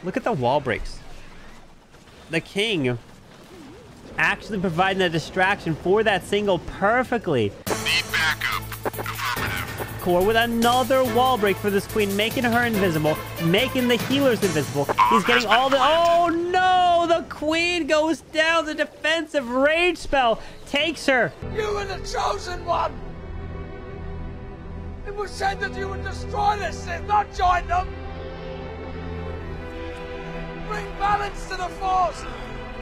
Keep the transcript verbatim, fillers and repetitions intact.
Look at the wall breaks. The king actually providing a distraction for that single perfectly. Need backup. Affirmative. Core with another wall break for this queen, making her invisible, making the healers invisible. He's getting all the... Oh, no! The queen goes down. The defensive rage spell takes her. You were the chosen one! It was said that you would destroy this Sith, not join them! Bring balance to the Force!